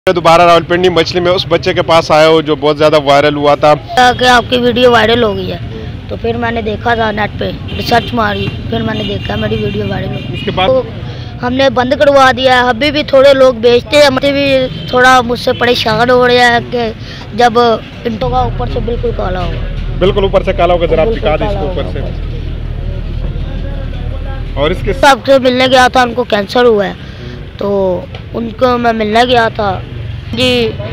मैं दोबारा रावलपिंडी मछली में उस बच्चे के पास आया हूँ जो बहुत ज़्यादा वायरल हुआ था कि आपकी वीडियो वायरल हो गई है। तो फिर मैंने देखा था नेट पे, रिसर्च मारी, फिर मैंने देखा मेरी वीडियो वायरल हो गई। उसके बाद तो हमने बंद करवा दिया। अभी भी थोड़े लोग बेचते हैं, मुझे भी थोड़ा मुझसे परेशान हो रहा है कि जब इंटो का ऊपर से बिल्कुल काला होगा, बिल्कुल ऊपर से काला होगा। जरा आप दिखा दें इसको ऊपर से। और इसके सबसे मिलने गया था, उनको कैंसर हुआ है, तो उनको मैं मिलने गया था। जी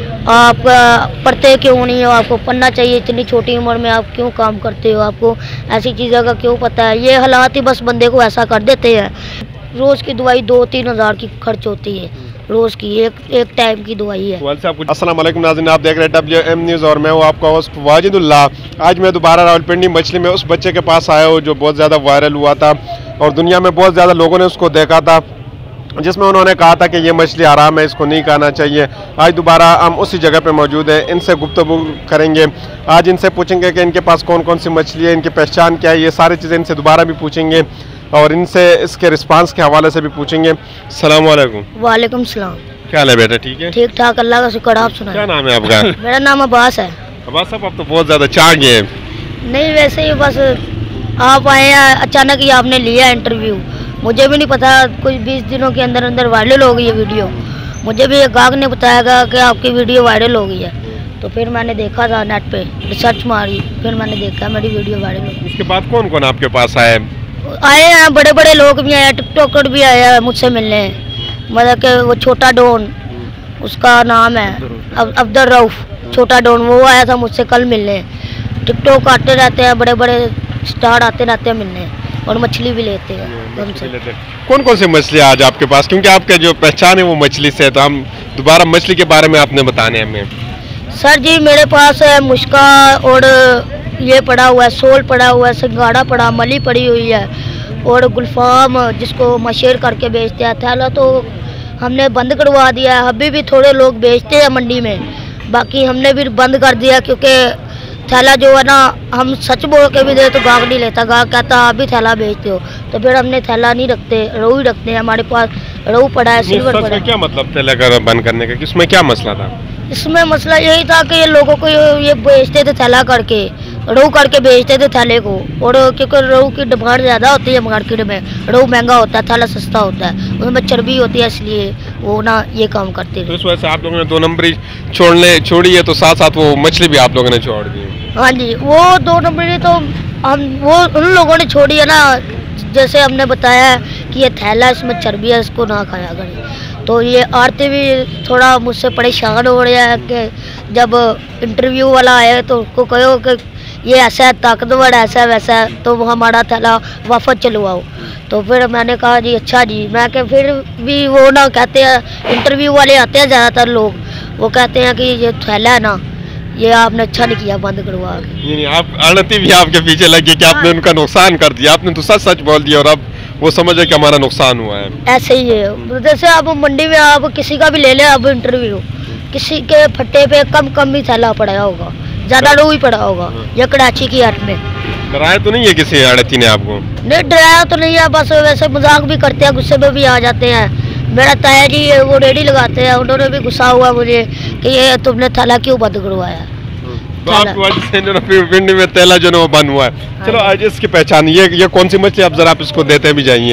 आप पढ़ते क्यों नहीं हो, आपको पढ़ना चाहिए, इतनी छोटी उम्र में आप क्यों काम करते हो, आपको ऐसी चीज़ों का क्यों पता है। ये हालात ही बस बंदे को ऐसा कर देते हैं। रोज़ की दवाई 2-3 हज़ार की खर्च होती है, रोज़ की एक टाइम की दवाई है। अस्सलाम वालेकुम नाज़रीन, आप देख रहे हैं WM न्यूज़ और मैं हूँ आपका होस्ट वाजिदुल्लाह। आज मैं दोबारा रावलपिंडी मछली में उस बच्चे के पास आया हूँ जो बहुत ज़्यादा वायरल हुआ था और दुनिया में बहुत ज़्यादा लोगों ने उसको देखा था, जिसमें उन्होंने कहा था कि ये मछली हराम है, इसको नहीं खाना चाहिए। आज दोबारा हम उसी जगह पे मौजूद हैं, इनसे गुफ्तगू करेंगे। आज इनसे पूछेंगे कि इनके पास कौन कौन सी मछली है, इनकी पहचान क्या है, ये सारी चीज़ें इनसे दोबारा भी पूछेंगे और इनसे इसके रिस्पांस के हवाले से भी पूछेंगे। अस्सलाम वालेकुम। वालेकुम सलाम। क्या हाल है बेटा, ठीक है? ठीक ठाक, अल्लाह का शुक्र। आप सुनाएं। क्या नाम है आपका? मेरा नाम अब्बास है। अब्बास साहब, आप तो बहुत ज़्यादा चांग हैं। नहीं, वैसे ही बस आप आए हैं, अचानक ही आपने लिया इंटरव्यू। मुझे भी नहीं पता, कुछ 20 दिनों के अंदर अंदर वायरल हो गई है वीडियो। मुझे भी एक गाहक ने बताया कि आपकी वीडियो वायरल हो गई है, तो फिर मैंने देखा था नेट पे, रिसर्च मारी, फिर मैंने देखा मेरी वीडियो वायरल हो गई। इसके बाद कौन कौन आपके पास आए हैं? बड़े बड़े लोग भी आए, टिकटॉकर भी आए हैं मुझसे मिलने। मतलब कि वो छोटा डॉन, उसका नाम है अब्दुल रऊफ, छोटा डॉन, वो आया था मुझसे कल मिलने। टिकटॉक आते रहते हैं, बड़े बड़े स्टार आते रहते हैं मिलने और मछली भी लेते हैं हमसे। कौन कौन सी मछली आज आपके पास, क्योंकि आपके जो पहचान है वो मछली से, तो हम दोबारा मछली के बारे में आपने बताने हमें। सर जी, मेरे पास है मुश्का और ये पड़ा हुआ है, सोल पड़ा हुआ है, सिंगाड़ा पड़ा, मली पड़ी हुई है और गुलफाम जिसको मशेर करके बेचते हैं। थैला तो हमने बंद करवा दिया है। अभी भी थोड़े लोग बेचते हैं मंडी में, बाकी हमने भी बंद कर दिया क्योंकि थैला जो है ना, हम सच बोल के भी दे तो गाहक नहीं लेता। गाहक कहता आप भी थैला बेचते हो, तो फिर हमने थैला नहीं रखते, रोहू ही रखते हैं। हमारे पास रोहू पड़ा है, सिल्वर पड़ा है। क्या मतलब थैला का बंद करने का, इसमें क्या मसला था? इसमें मसला यही था कि ये लोगों को ये बेचते थे थैला करके, रोहू करके बेचते थे थैले को। और क्योंकि रोहू की डिमांड ज़्यादा होती है मार्केट में, रोहू महंगा होता है, थैला सस्ता होता है, उसमें चर्बी होती है, इसलिए वो ना ये काम करते थे। तो इस वजह से आप लोगों ने 2 नंबरी छोड़ी है, तो साथ साथ वो मछली भी आप लोगों ने छोड़ दी। हाँ जी, वो 2 नंबरी तो हम वो उन लोगों ने छोड़ी है ना, जैसे हमने बताया कि ये थैला, इसमें चर्बी है, इसको ना खाया करें। तो ये आरती भी थोड़ा मुझसे परेशान हो रहा है कि जब इंटरव्यू वाला आया तो उसको कहो कि ये ऐसा है, ताकतवर ऐसा है वैसा है, तो वो हमारा थैला वापस चलवाओ। तो फिर मैंने कहा जी अच्छा जी। मैं कि फिर भी वो ना कहते हैं, इंटरव्यू वाले आते हैं ज़्यादातर लोग, वो कहते हैं कि ये थैला है ना, ये आपने अच्छा नहीं किया बंद करवा के। नहीं, आप आड़ती भी आपके पीछे लगी कि आपने उनका नुकसान कर दिया। आपने तो सच सच बोल दिया और अब वो समझे कि हमारा नुकसान हुआ है। ऐसे ही है, जैसे आप मंडी में आप किसी का भी ले लें अब इंटरव्यू, किसी के फट्टे पे कम ही थैला पड़ा होगा, ज़्यादा रोहू ही पड़ा होगा, या कराची की हाट में। डराया तो नहीं है किसी आड़ती ने आपको? नहीं, डराया तो नहीं है, बस वैसे मजाक भी करते हैं, गुस्से में भी आ जाते हैं। मेरा ताया जी वो रेडी लगाते हैं, उन्होंने भी गुस्सा हुआ मुझे कि ये तुमने थैला क्यों बंद करवाया। तो आपकी वजह से पिंडी में थैला जो है वो बंद हुआ है। चलो आज इसकी पहचान, ये कौन सी मछली, आप जरा आप इसको देते भी जाइए।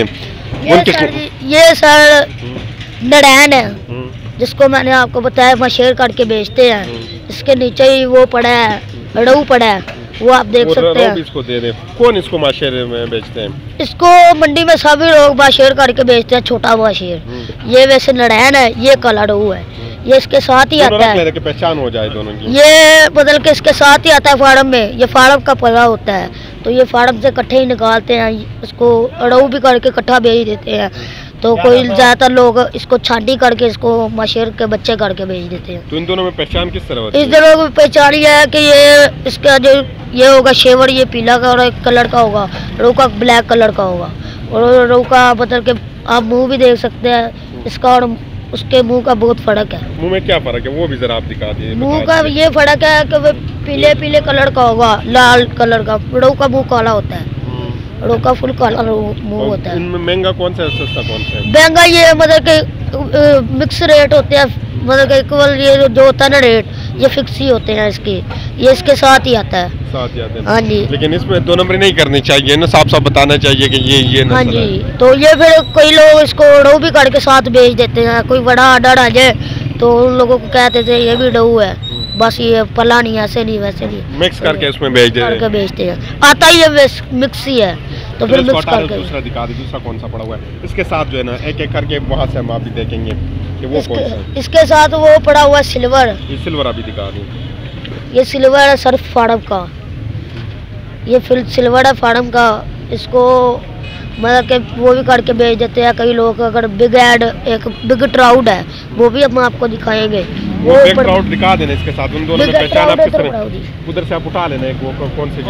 ये सर नड़ैन है, जिसको मैंने आपको बताया मशेर करके बेचते हैं। इसके नीचे ही वो पड़ा है, रोहू पड़ा है, वो आप देख सकते हैं। इसको दे दे। कौन इसको माशेर में बेचते हैं? इसको मंडी में सभी लोग माशेर करके बेचते हैं, छोटा माशेर। ये वैसे नड़ैन है, ये काला रोहू है, ये इसके साथ ही आता है। पहचान हो जाए दोनों की। ये बदल के इसके साथ ही आता है फार्म में, ये फार्म का पला होता है, तो ये फार्म से इकट्ठे ही निकालते हैं, इसको रोहू भी करके इकट्ठा बेच देते हैं। तो कोई ज़्यादातर लोग इसको छांटी करके इसको मशेर के बच्चे करके बेच देते हैं। तो इन दोनों में पहचान किस तरह होती है? इस दोनों की पहचान ये है कि ये इसका जो ये होगा शेवर, ये पीला का और कलर का होगा, रोहू का ब्लैक कलर का होगा। और रोहू का बदल के आप मुँह भी देख सकते हैं इसका, और उसके मुंह का बहुत फर्क है। मुंह में क्या फर्क है वो भी जरा आप दिखा दीजिए। मुंह का ये फर्क है कि वो पीले पीले कलर का होगा, लाल कलर का। रोहू का मुंह काला होता है, रोहू का फुल काला मुंह होता है। इनमें महंगा कौन सा है, सस्ता कौन सा है? महंगा ये मतलब कि मिक्स रेट होते हैं, मतलब कि केवल ये जो होता है ना रेट, ये फिक्स ही होते हैं इसके, ये इसके साथ ही आता है। साथ ही आते हैं। हाँ जी। लेकिन इसमें 2 नंबरी नहीं करनी चाहिए ना, साफ साफ बताना चाहिए कि ये हाँ नस्ल जी। है। तो ये फिर कई लोग इसको डऊ भी करके साथ बेच देते हैं, कोई बड़ा आर्डर आ जाए तो उन लोगों को कहते थे ये भी डऊ है, बस ये पला नहीं, ऐसे नहीं वैसे नहीं, मिक्स करके उसमें बेच देते करके बेचते हैं। आता ही है मिक्स ही है, तो फिर मिक्स करके। दूसरा दिखा दीजिए, दूसरा कौन सा पड़ा हुआ है इसके साथ जो है ना, एक एक करके वहाँ से हम आप भी देखेंगे कि वो कौन सा है। इसके साथ वो पड़ा हुआ है सिल्वर, ये सिल्वर अभी दिखा दी। ये सिल्वर है सर्फ फार्म का, ये फिर सिल्वर है फार्म का। इसको मतलब कि वो भी करके बेच देते हैं कई लोग। अगर बिग एड, एक बिग ट्राउड है, वो भी हम आपको दिखाएंगे। वो बिग ट्राउड दिखा देना इसके साथ, उन दोनों में पहचान आप किस तरह, उधर से आप उठा लेना एक, वो कौन सी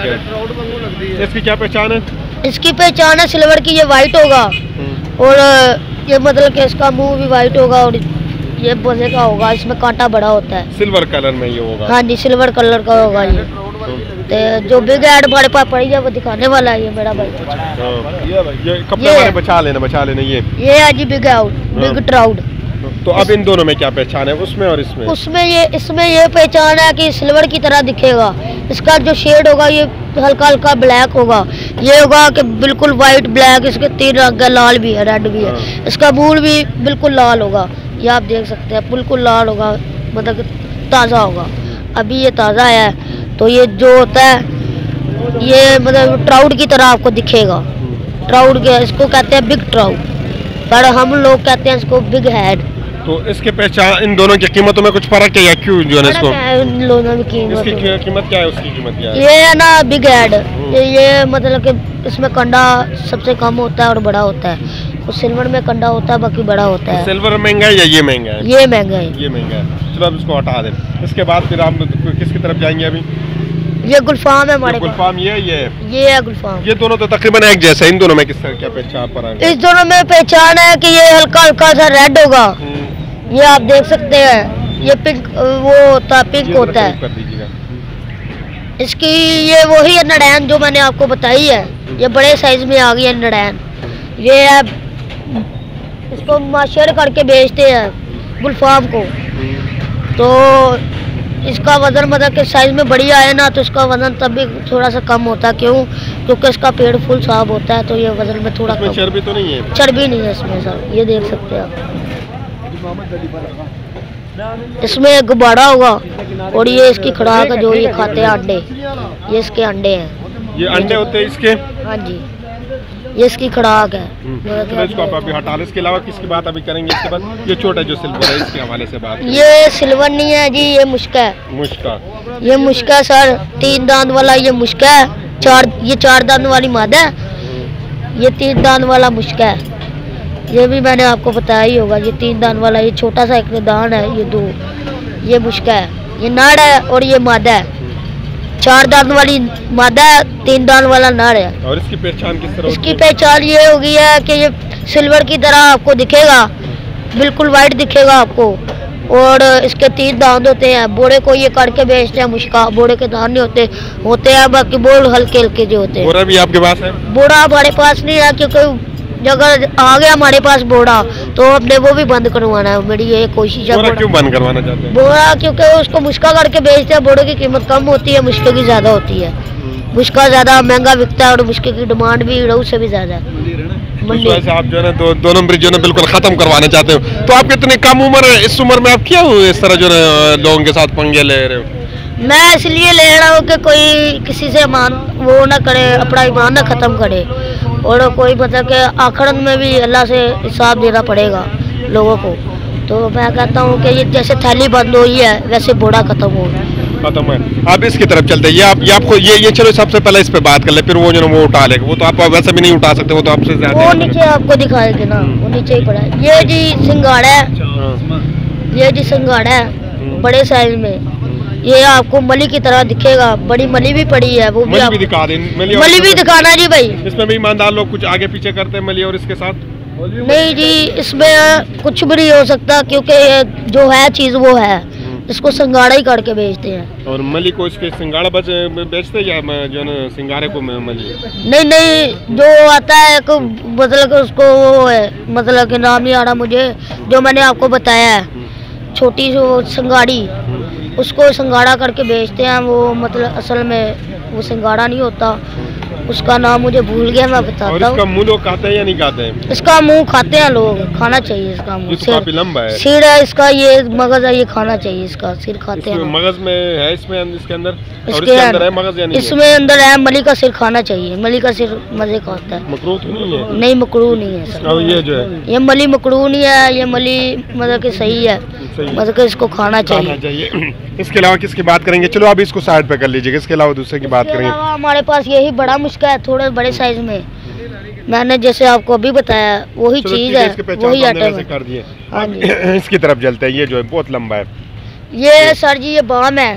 है, इसकी क्या पहचान है? इसकी पहचान है सिल्वर की, ये वाइट होगा और ये मतलब कि इसका मुंह भी वाइट होगा और ये बोझे का होगा, इसमें कांटा बड़ा होता है। सिल्वर कलर में ये होगा। हाँ जी, सिल्वर कलर का होगा ये। तो जो बिग एड हमारे पास पड़ी है वो दिखाने वाला है ये मेरा भाई। ये कपड़े वाले बचा लेना ये है जी बिग आउट, बिग ट्राउड। तो अब इन दोनों में क्या पहचान है, उसमें और इसमें? इसमें ये पहचान है कि सिल्वर की तरह दिखेगा। इसका जो शेड होगा ये हल्का हल्का ब्लैक होगा, ये होगा कि बिल्कुल वाइट ब्लैक, इसके 3 रंग है, लाल भी है, रेड भी है। इसका मूल भी बिल्कुल लाल होगा, ये आप देख सकते हैं, बिल्कुल लाल होगा, मतलब कि ताज़ा होगा। अभी ये ताज़ा है, तो ये जो होता है ये मतलब ट्राउड की तरह आपको दिखेगा। ट्राउड के इसको कहते हैं बिग ट्राउड, पर हम लोग कहते हैं इसको बिग हेड। तो इसके पहचान, इन दोनों की कीमतों में कुछ फर्क है या क्यों जो है इसको? इन दोनों की कीमत, इसकी कीमत क्या है, उसकी कीमत क्या है? ये है ना बिग हेड, ये मतलब कि इसमें कंडा सबसे कम होता है और बड़ा होता है। उस सिल्वर में कंडा होता है, बाकी बड़ा होता है। सिल्वर महंगा है या ये महंगा है? ये महंगा है। ये महंगा है। चलो अब इसको हटा दें। इसके बाद फिर आप किसकी तरफ जाएंगे अभी? ये गुलफाम है हमारे पास। गुलफाम ये है गुलफाम। ये दोनों तो तकरीबन एक जैसे, इन दोनों में किस तरह क्या पहचान पर है? इस दोनों में पहचान है कि ये हल्का हल्का सा रेड होगा, ये आप देख सकते हैं। ये पिंक, वो होता पिंक होता है। कर दीजिएगा। इसकी ये वही है नड़ैन जो मैंने आपको बताई है, ये बड़े साइज में आ गई है नड़ैन। ये है, इसको माशर करके बेचते हैं गुलफाम को। तो इसका वजन मतलब कि साइज में बढ़िया है ना, तो इसका वजन तब भी थोड़ा सा कम होता है। क्यों? क्योंकि इसका पेड़ फुल साफ होता है, तो ये वजन में थोड़ा कम। चर्बी तो नहीं है? चर्बी नहीं है इसमें सर, ये देख सकते हैं आप। इसमें एक गुब्बारा होगा और ये इसकी खुराक है जो ये खाते हैं, अंडे। ये इसके अंडे हैं। ये अंडे होते हैं इसके? हाँ जी, ये इसकी खुराक है। तो इसको आप अभी हटा लें। इसके अलावा किसकी बात अभी करेंगे इसके बाद? ये छोटा जो सिल्वर है, इसके हवाले से बात। ये सिल्वर नहीं है जी, ये मुश्का है। मुश्का? ये मुश्का है सर, 3 दांत वाला ये मुश्का है। ये 4 दांत वाली मादा है, ये 3 दांत वाला मुश्का है। ये भी मैंने आपको बताया ही होगा। ये 3 दांत वाला, ये छोटा सा एक दान है, ये 2, ये मुश्का है। ये नाड़ है और ये मादा है। 4 दांत वाली मादा है, 3 दांत वाला नाड़ है। और इसकी पहचान किस तरह? इसकी पहचान ये होगी है कि ये सिल्वर की तरह आपको दिखेगा, बिल्कुल वाइट दिखेगा आपको। और इसके 3 दांत होते हैं। बोड़े को ये करके बेचते हैं मुश्का, बोड़े के दांत नहीं होते हैं, बाकी बोल हल्के हल्के जो होते हैं। बोरा भी आपके पास है? बोरा हमारे पास नहीं है, क्योंकि अगर आ गया हमारे पास बोरा तो हमने वो भी बंद करवाना है। मेरी ये कोशिश है। बोरा क्यों बंद करवाना चाहते हैं? बोरा क्योंकि उसको मुश्का करके बेचते हैं, बोरे की कीमत कम होती है, मुश्के की ज़्यादा होती है। मुश्का ज़्यादा महंगा बिकता है और मुश्के की डिमांड भी रोज से भी ज़्यादा है। तो आप जो है ना दो नंबर जो है ना बिल्कुल खत्म करवाना चाहते हो। तो आप इतनी कम उम्र है, इस उम्र में आप क्या हो इस तरह जो है लोगों के साथ पंगे ले रहे हो? मैं इसलिए ले रहा हूँ कि कोई किसी से वो ना करे, अपना ईमान ना ख़त्म करे। और कोई मतलब कि आखिरत में भी अल्लाह से हिसाब देना पड़ेगा लोगों को। तो मैं कहता हूँ कि ये जैसे थैली बंद हुई है वैसे बोड़ा खत्म है। आप इसकी तरफ चलते हैं। ये आपको ये चलो सबसे पहले इस पे बात कर ले, फिर वो जो ना वो उठा लेगा। वो तो आप वैसे भी नहीं उठा सकते, वो तो आपसे ज्यादा। वो नीचे आपको दिखाएंगे ना, वो नीचे ही पड़ा है। ये जी सिंगाड़ा है, ये जी सिंगाड़ा है बड़े साइज में। ये आपको मली की तरह दिखेगा, बड़ी मली भी पड़ी है, वो भी आप दिखा दें। मली भी दिखाना जी भाई। इसमें भी ईमानदार लोग कुछ आगे पीछे करते हैं मली और इसके साथ? नहीं जी, इसमें कुछ भी नहीं हो सकता, क्योंकि जो है चीज़ वो है। इसको सिंगाड़ा ही करके बेचते हैं। और मली को इसके सिंगाड़ा बेचते हैं या जो ना सिंगाड़े को मली? नहीं, जो आता है मतलब उसको वो है, मतलब कि नाम नहीं आ रहा मुझे, जो मैंने आपको बताया है छोटी जो संगाड़ी, उसको संगाड़ा करके बेचते हैं। वो मतलब असल में वो संगाड़ा नहीं होता, उसका नाम मुझे भूल गया, मैं बताता हूँ। इसका मुंह लोग खाते हैं या नहीं खाते हैं? इसका मुंह खाते हैं लोग, खाना चाहिए इसका मुंह। ये काफी लंबा है। सिर है इसका, ये मगज है, ये खाना चाहिए इसका, सिर खाते हैं। मगज में है इसमें, इसके अंदर और इसके अंदर है मगज या नहीं? इसमें अंदर है, मली का सिर खाना चाहिए, मली का सिर मजे का होता है। मकरूह तो नहीं है? नहीं, मकरूह नहीं है सर। और ये जो है ये मली मकरूह नहीं है, ये मली मतलब कि सही है, मतलब कि इसको खाना चाहिए। इसके अलावा किसकी बात करेंगे? चलो अभी इसको साइड पे कर लीजिए, इसके अलावा दूसरे की बात करेंगे। हमारे पास यही बड़ा मुश्किल है, थोड़े बड़े साइज में, मैंने जैसे आपको अभी बताया वही चीज है, वही आइटम है। कर दिए। हाँ जी। इसकी तरफ चलते हैं। ये जो है बहुत लंबा है। ये सर जी ये बाम है,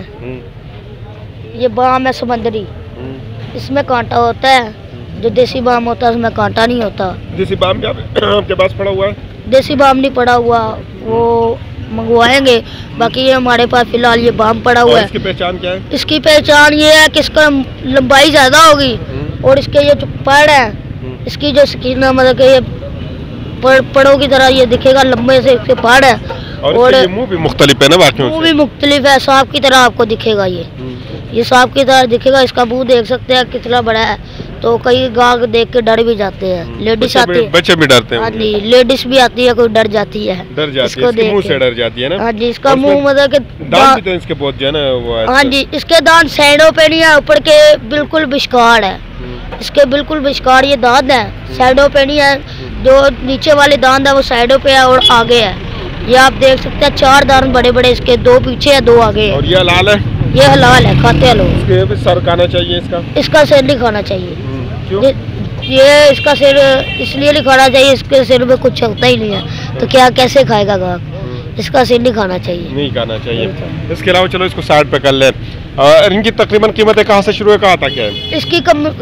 ये बाम है समंदरी, इसमें कांटा होता है। जो देसी बाम होता है उसमें कांटा नहीं होता। देसी बाम क्या आपके पास पड़ा हुआ है? देसी बाम नहीं पड़ा हुआ, वो मंगवाएंगे। बाकी ये हमारे पास फिलहाल ये बाम पड़ा हुआ है। इसकी पहचान क्या है? इसकी पहचान ये है कि इसका लंबाई ज्यादा होगी और इसके ये जो पड़ है, इसकी जो स्किन है मतलब कि ये पड़ों की तरह ये दिखेगा, लंबे से इसके पड़ है। और ये मुंह भी मुख्तलिफ है ना बाकियों से? मुंह भी मुख्तलिफ है, सांप की तरह आपको दिखेगा। ये सांप की तरह दिखेगा। इसका मुंह देख सकते हैं कितना बड़ा है, तो कई गाग देख के डर भी जाते हैं। लेडीज आती है, बच्चे भी डरते हैं। हाँ जी, लेडीज भी आती है, कोई डर जाती है, इसको देख मुंह से डर जाती है ना। हाँ जी, इसका मुंह मतलब कि दांत भी तो इसके बहुत जो है ना वो है। हाँ जी, इसके दांत साइडों पे नहीं है, ऊपर के बिल्कुल विस्कार है। इसके बिल्कुल विस्कार ये दांत है, साइडों पे नहीं है। जो नीचे वाले दांत है वो साइडों पे है और आगे है। ये आप देख सकते हैं, 4 दांत बड़े बड़े इसके, 2 पीछे है, 2 आगे है। और ये हलाल है? ये हलाल है, खाते हैं लोग। इसके भी सर खाना चाहिए इसका सिर नहीं खाना चाहिए। क्यों? ये इसका सिर इसलिए नहीं खाना चाहिए, इसके सिर में कुछ चलता ही नहीं है, तो क्या कैसे खाएगा गाहक? इसका सिर नहीं खाना चाहिए। नहीं खाना चाहिए। इसके अलावा चलो इसको साइड पे कर ले। इनकी तकरीबन कीमतें कहाँ से शुरू है, कहाँ तक है? इसकी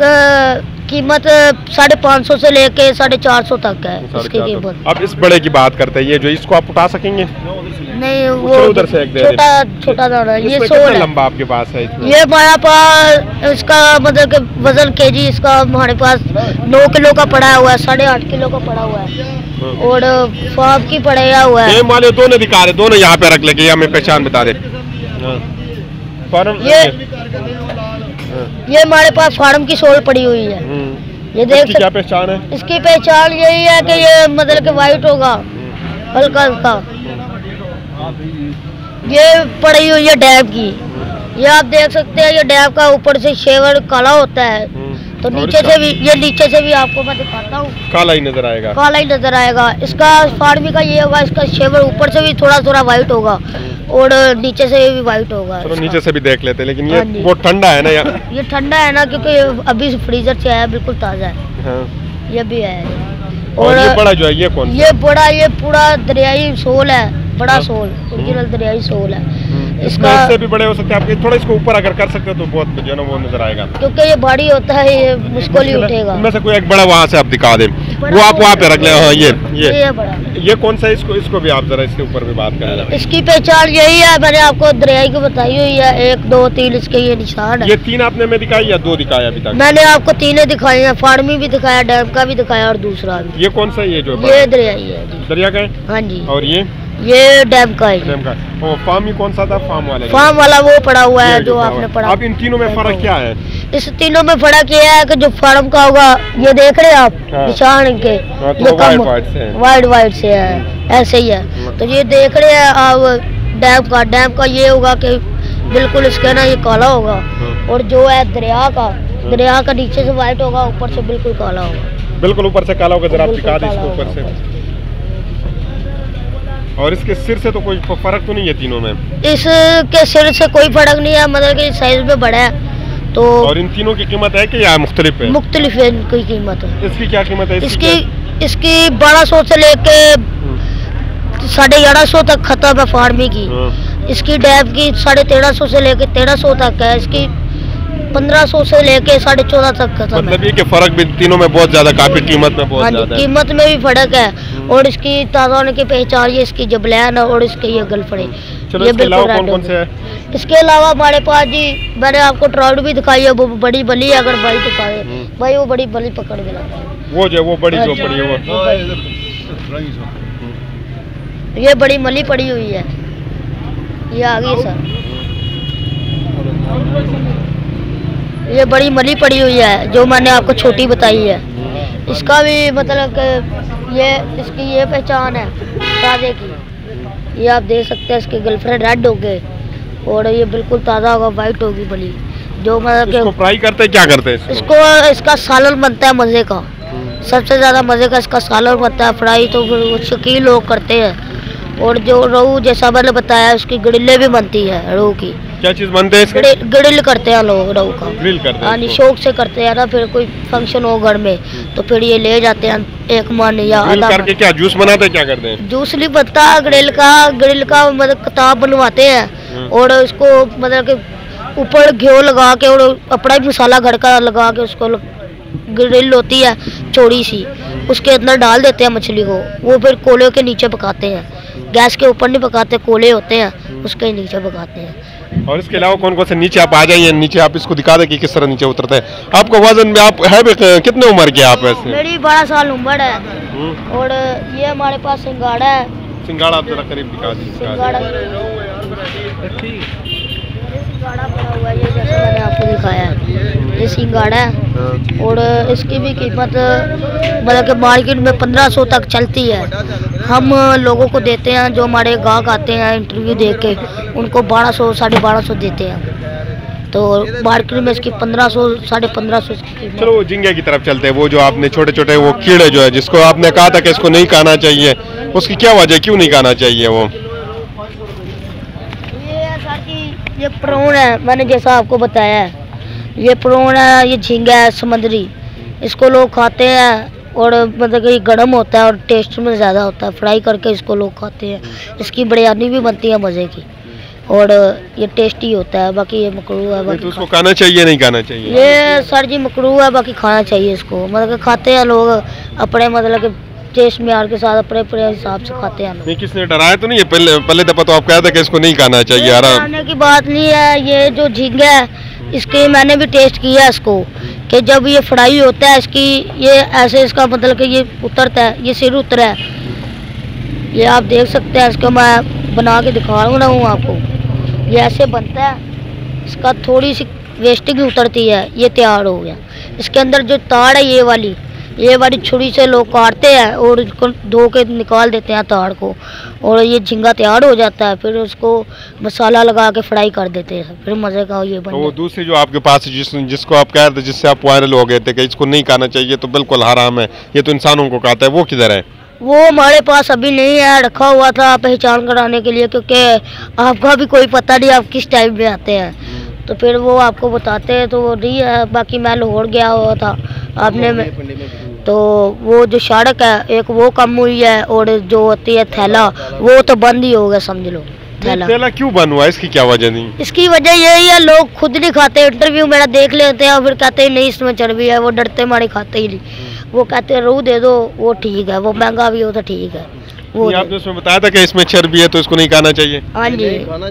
कीमत 550 से लेके 450 तक है इसकी कीमत। अब इस बड़े की बात करते हैं। ये जो इसको आप उठा सकेंगे? नहीं, वो उधर से एक छोटा दाना। ये 16 है। लंबा आपके पास है? ये हमारे पास इसका मतलब कि वजन केजी इसका हमारे पास 9 किलो का पड़ा हुआ है, 8.5 किलो का पड़ा हुआ है और फार्म की पड़ा हुआ है। माले दोनों दिखा रहे, दोनों यहाँ पे रख लेके, हमें पहचान बता दे। ये हमारे पास फार्म की सोल पड़ी हुई है। ये देख क्या पहचान है? इसकी पहचान यही है कि ये मतलब कि वाइट होगा हल्का हल्का। ये पड़ी हुई है डैब की, ये आप देख सकते हैं। ये डैब का ऊपर से शेवर काला होता है, तो नीचे से भी, ये नीचे से भी आपको मैं दिखाता हूँ, काला ही नजर आएगा। काला ही नजर आएगा। इसका फार्मी का ये होगा, इसका शेवर ऊपर से भी थोड़ा थोड़ा वाइट होगा और नीचे से भी वाइट होगा। चलो नीचे से भी देख लेते हैं, लेकिन ये बहुत ठंडा है ना यार। ये ठंडा है ना, क्योंकि अभी फ्रीजर से आया, बिल्कुल ताजा है। हाँ। ये भी है। और ये बड़ा जो है ये कौन? ये बड़ा, ये पूरा दरियाई सोल है, बड़ा सोल, ओरिजिनल दरियाई सोल है। इसका इससे भी बड़े हो सकते हैं आपके, थोड़ा इसको ऊपर अगर कर सकते हो तो बहुत जो है ना वो नजर आएगा, क्योंकि ये भारी होता है, ये मुश्किल ही उठेगा। इनमें से कोई एक बड़ा वहाँ से आप दिखा दें, वो आप वहाँ पे रख ले। हाँ, ये बड़ा, ये कौन सा है? इसको भी आप जरा इसके ऊपर भी बात करें। इसकी पहचान यही है, मैंने आपको दरियाई को बताई हुई है, 1 2 3 इसके ये निशान है। ये 3 आपने में दिखाई या 2 दिखाया अभी तक? मैंने आपको 3 दिखाई है, फार्मी भी दिखाया, डैम का भी दिखाया और दूसरा भी। ये कौन सा? ये जो ये दरियाई है, दरिया का है। हाँ जी। और ये डैम का है। डैम का। और फार्म ही कौन सा था? फार्म वाला वो पड़ा हुआ है जो आपने पढ़ा। अब इन तीनों में फर्क क्या है? इस तीनों में फर्क ये है कि जो फार्म का होगा, ये देख रहे हैं आप निशान के, ये कम वाइट से है, ऐसे ही है। तो ये देख रहे हैं आप डैम का ये होगा कि बिल्कुल इसके ना ये काला होगा, और जो है दरिया का नीचे से वाइट होगा, ऊपर से बिल्कुल काला होगा। बिल्कुल ऊपर से काला होगा। जरा आप दिखा दें इसको ऊपर से। और इसके सिर से तो कोई फर्क तो नहीं है तीनों में? इसके सिर से कोई फर्क नहीं है, मतलब कि साइज में बड़ा है तो। और इन तीनों की कीमत है कि या मुख्तलिफ है? मुख्तलिफ है इनकी कीमत। इसकी क्या कीमत है? इसकी 1200 से लेके 1150 तक खत्म है फार्मी की। इसकी डैब की 1350 से लेके 1300 तक है। इसकी 1500 से लेके 14.5 तक खत्म। मतलब ये कि फर्क भी तीनों में बहुत ज्यादा, काफी कीमत में बहुत ज्यादा है। कीमत में भी फर्क है, और इसकी ताजा होने की पहचान ये इसकी जबलैन है और इसके ये गलफड़े। चलो इसके अलावा कौन से है? इसके अलावा हमारे पास जी, मैंने आपको ट्राउट भी दिखाई है, वो बड़ी बली है। अगर भाई दिखाए भाई, वो बड़ी बली पकड़ के लाता है, वो बड़ी जो पड़ी है वो। ये बड़ी मली पड़ी हुई है। ये आ गई सर, ये बड़ी मली पड़ी हुई है जो मैंने आपको छोटी बताई है। इसका भी मतलब कि ये इसकी ये पहचान है ताज़े की। ये आप देख सकते हैं, इसके गर्लफ्रेंड रेड हो गए और ये बिल्कुल ताज़ा होगा, वाइट होगी बली। जो मतलब कि फ्राई करते हैं, क्या करते हैं इसको इसका सालन बनता है मज़े का, सबसे ज़्यादा मज़े का इसका सालन बनता है। फ्राई तो फिर वो शौकीन लोग करते हैं। और जो रोहू जैसा मैंने बताया उसकी ग्रिलें भी बनती है रोहू की। क्या चीज़ बनते हैं इसके? ग्रिल करते हैं लोग रोहू का, ग्रिल करते हैं, शौक से करते हैं ना। फिर कोई फंक्शन हो घर में तो फिर ये ले जाते हैं एक मन या आधा करके। क्या जूस बनाते हैं, क्या करते हैं? जूस नहीं बनता, ग्रिल का मतलब किताब बनवाते हैं और उसको मतलब कि ऊपर घी लगा के और अपना ही मसाला घर का लगा के उसको ग्रिल होती है चौड़ी सी, उसके अंदर डाल देते हैं मछली को। वो फिर कोले के नीचे पकाते हैं, गैस के ऊपर नहीं पकाते, कोले होते हैं उसके नीचे पकाते हैं। और इसके अलावा कौन कौन से नीचे आप आ जाइए, नीचे आप इसको दिखा दें कि किस तरह नीचे उतरते हैं। आपको वजन में आप है भी कितने उम्र के आप ऐसे? मेरी 12 साल उम्र है। और ये हमारे पास सिंगाड़ा है। सिंगाड़ा आप जरा करीब दिखा दीजिए। सिंगाड़ा पड़ा हुआ है, ये जैसे मैंने आपको दिखाया है, ये सिंगाड़ा है। और इसकी भी कीमत मतलब कि मार्केट में 1500 तक चलती है। हम लोगों को देते हैं, जो हमारे गाहक आते हैं इंटरव्यू दे के, उनको 1200 1250 देते हैं। तो मार्केट में इसकी 1500 1550 की कीमत। चलो झींगे की तरफ चलते हैं। वो जो आपने छोटे छोटे वो कीड़े जो है, जिसको आपने कहा था कि इसको नहीं खाना चाहिए, उसकी क्या वजह, क्यों नहीं खाना चाहिए? वो ये प्रॉन है, मैंने जैसा आपको बताया है, ये प्रॉन है, ये झींगा है समुद्री। इसको लोग खाते हैं और मतलब कि गर्म होता है और टेस्ट में ज़्यादा होता है। फ्राई करके इसको लोग खाते हैं। इसकी बिरयानी भी बनती है मज़े की और ये टेस्टी होता है। बाकी ये मकरूह है, बाकी तो उसको खाना चाहिए नहीं खाना चाहिए? ये सर जी मकरूह है, बाकी खाना चाहिए इसको। मतलब कि खाते हैं लोग अपने मतलब कि टेस्ट में के साथ अपने हिसाब से खाते हैं। नहीं, किसने डराया तो नहीं है? पहले दफा तो आप कहते कि इसको नहीं खाना चाहिए। डराने की बात नहीं है। ये जो झींगा है इसके मैंने भी टेस्ट किया इसको, कि जब ये फ्राई होता है इसकी ये ऐसे इसका मतलब कि ये उतरता है, ये सिर उतरा है। ये आप देख सकते हैं, इसको मैं बना के दिखा रहा हूँ आपको। ये ऐसे बनता है, इसका थोड़ी सी वेस्टिंग उतरती है, ये तैयार हो गया। इसके अंदर जो ताड़ है ये वाली छुरी से लोग काटते हैं और इसको धो के निकाल देते हैं ताड़ को, और ये झींगा तैयार हो जाता है। फिर उसको मसाला लगा के फ्राई कर देते हैं, फिर मज़े का ये बन। तो वो दूसरी जो आपके पास जिसको आप कह रहे थे, जिससे आप वायरल हो गए थे कि इसको नहीं खाना चाहिए तो बिल्कुल हराम है, ये तो इंसानों को खाता है, वो किधर है? वो हमारे पास अभी नहीं है, रखा हुआ था पहचान कराने के लिए, क्योंकि आपका भी कोई पता नहीं आप किस टाइम में आते हैं, तो फिर वो आपको बताते हैं। तो वो नहीं है। बाकी मैं लाहौर गया हुआ था आपने में, तो वो जो सड़क है एक वो कम हुई है, और जो होती है थैला वो तो बंद ही हो गया, समझ लो। थैला क्यों बंद हुआ, इसकी क्या वजह नहीं? इसकी वजह यही है, लोग खुद नहीं खाते। इंटरव्यू मेरा देख लेते हैं और फिर कहते हैं नहीं इसमें चर्बी है, वो डरते मारे खाते ही नहीं। वो कहते हैं रोहू दे दो, वो ठीक है, वो महंगा भी हो तो ठीक है। वो आपने उसमें बताया था कि इसमें चर्बी है तो इसको नहीं खाना चाहिए। हाँ जी,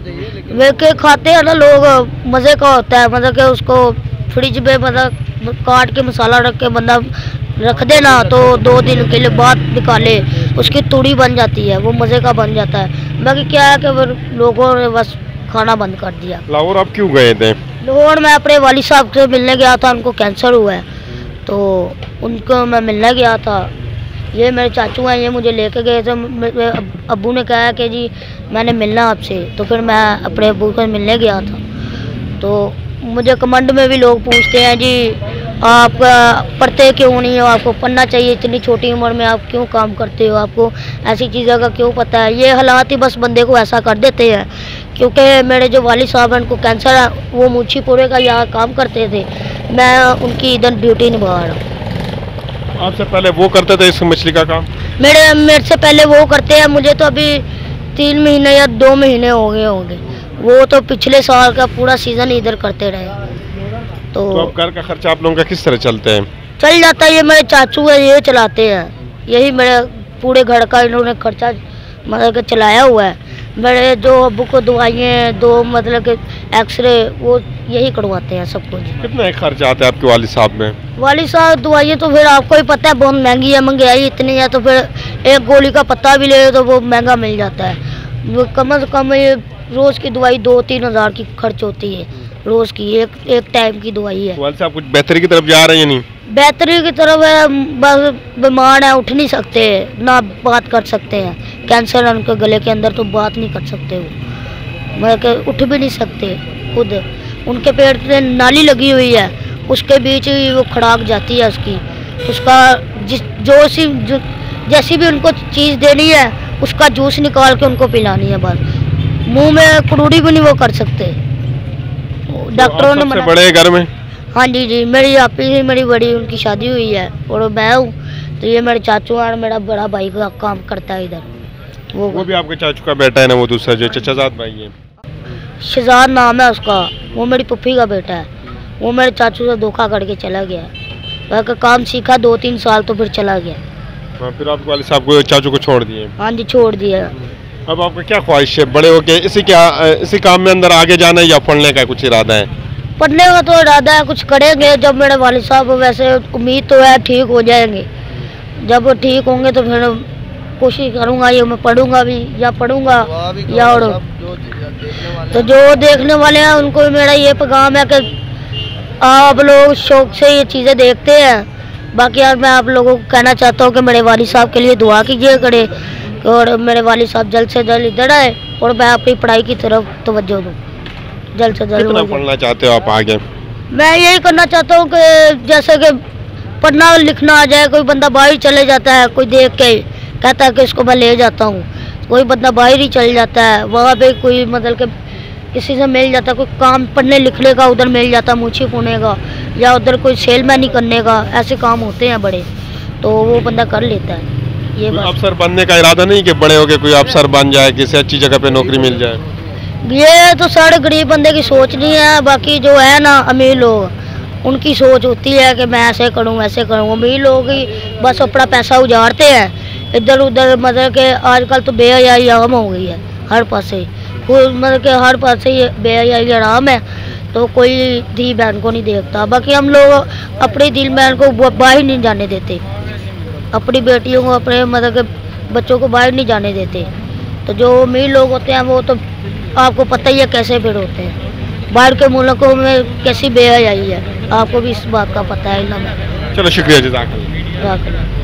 वे के खाते हैं ना लोग, मज़े का होता है। मतलब कि उसको फ्रिज में मतलब काट के मसाला रख के बंदा रख देना, तो 2 दिन के लिए बाद निकाले उसकी तूड़ी बन जाती है, वो मज़े का बन जाता है। बाकी क्या है कि फिर लोगों ने बस खाना बंद कर दिया। लाहौर आप क्यों गए थे? लाहौर मैं अपने वाली साहब से मिलने गया था, उनको कैंसर हुआ है, तो उनको मैं मिलने गया था। ये मेरे चाचू हैं, ये मुझे लेके गए थे। मेरे अब्बू ने कहा कि जी मैंने मिलना आपसे, तो फिर मैं अपने अब्बू को मिलने गया था। तो मुझे कमेंट में भी लोग पूछते हैं जी आप पढ़ते क्यों नहीं हो, आपको पढ़ना चाहिए, इतनी छोटी उम्र में आप क्यों काम करते हो, आपको ऐसी चीज़ों का क्यों पता है। ये हालात ही बस बंदे को ऐसा कर देते हैं। क्योंकि मेरे जो वालिद साहब हैं उनको कैंसर है, वो मुंशीपुरे का यहाँ काम करते थे, मैं उनकी इधर ड्यूटी निभा रहा हूँ। आपसे पहले वो करते थे इस मछली का काम? मेरे से पहले वो करते हैं। मुझे तो अभी 3 महीने या 2 महीने हो गए होंगे। वो तो पिछले साल का पूरा सीज़न इधर करते रहे। तो अब घर का खर्चा आप लोगों का किस तरह चलते हैं? चल जाता है। ये मेरे चाचू है, ये चलाते हैं। यही मेरे पूरे घर का इन्होंने खर्चा मतलब कि चलाया हुआ है। मेरे जो अब्बू को दवाइयाँ 2 मतलब कि एक्सरे वो यही करवाते हैं सब कुछ। कितना एक खर्चा आता है आपके वालिद साहब में? वालिद साहब दवाइयाँ तो फिर आपको ही पता है बहुत महंगी है, महंगाई इतनी है, तो फिर एक गोली का पत्ता भी ले तो वो महंगा मिल जाता है। वो कम से कम ये रोज़ की दवाई 2-3 हज़ार की खर्च होती है, रोज़ की एक टाइम की दवाई है। वालिद साहब कुछ बेहतरी की तरफ जा रहे हैं या नहीं? बेहतरी की तरफ है, बस बीमार है, उठ नहीं सकते, ना बात कर सकते हैं, कैंसर है उनके गले के अंदर, तो बात नहीं कर सकते वो, मतलब उठ भी नहीं सकते खुद, उनके पेट में नाली लगी हुई है, उसके बीच ही वो खड़ाक जाती है उसकी, उसका जैसी भी उनको चीज़ देनी है उसका जूस निकाल के उनको पिलानी है, बस मुंह में कुरूड़ी भी नहीं वो कर सकते, डॉक्टरों ने मना। बड़े घर में? हाँ जी, मेरी आपी ही मेरी बड़ी, उनकी शादी हुई है और मैं हूँ, तो ये मेरे चाचू और मेरा बड़ा भाई का काम करता है इधर। वो भी आपके चाचू का बेटा है ना, वो दूसरा जो चचाजाद भाई है? शहजाद नाम है उसका, वो मेरी पुप्पी का बेटा है, वो मेरे चाचू से धोखा करके चला गया, वह काम सीखा 2-3 साल तो फिर चला गया। हाँ, फिर आपके वालिद साहब को चाचू को छोड़ दिए? हाँ जी, छोड़ दिया। अब आपका क्या ख्वाहिश है बड़े होके इसी काम में अंदर आगे जाना है या पढ़ने का कुछ इरादा है? पढ़ने का तो इरादा है, कुछ करेंगे जब मेरे वालिद साहब, वैसे उम्मीद तो है ठीक हो जाएंगे, जब वो ठीक होंगे तो फिर कोशिश करूँगा ये मैं पढ़ूँगा भी या पढ़ूँगा या और तो जो देखने वाले हैं उनको मेरा ये पैगाम है कि आप लोग शौक से ये चीज़ें देखते हैं, बाकी यार मैं आप लोगों को कहना चाहता हूँ कि मेरे वालिद साहब के लिए दुआ कीजिए करे और मेरे वालिद साहब जल्द से जल्द इधर आए और मैं अपनी पढ़ाई की तरफ तवज्जो दूँ, जल्द से जल्द। कितना पढ़ना चाहते हो आप आगे? मैं यही करना चाहता हूँ कि जैसे कि पढ़ना लिखना आ जाए, कोई बंदा बाहर चले जाता है, कोई देख के कहता है कि इसको मैं ले जाता हूँ, कोई बंदा बाहर ही चल जाता है, वहाँ पे कोई मतलब कि किसी से मिल जाता, कोई काम पढ़ने लिखने का उधर मिल जाता, मूछी पुने का या उधर कोई सेलमैनी करने का, ऐसे काम होते हैं बड़े, तो वो बंदा कर लेता है। ये अफसर बनने का इरादा नहीं कि बड़े होके कोई अफसर बन जाए, किसी अच्छी जगह पे नौकरी मिल जाए? ये तो सारे गरीब बंदे की सोच नहीं है, बाकी जो है ना अमीर लोग उनकी सोच होती है कि मैं ऐसे करूँ वैसे करूँ। अमीर लोग ही बस अपना पैसा उजाड़ते हैं इधर उधर, मतलब कि आजकल तो बेहयाई आम हो गई है हर पासे, मतलब कि हर पासे ये बेहयाई आराम है, तो कोई धी बहन को नहीं देखता। बाकी हम लोग अपनी दी बहन को बाहर नहीं जाने देते, अपनी बेटियों को अपने मतलब के बच्चों को बाहर नहीं जाने देते। तो जो अमीर लोग होते हैं वो तो आपको पता ही है कैसे फिर होते हैं, बाहर के मुल्कों में कैसी बेहयाई है, आपको भी इस बात का पता है ना। चलो शुक्रिया, जज़ाकल्लाह।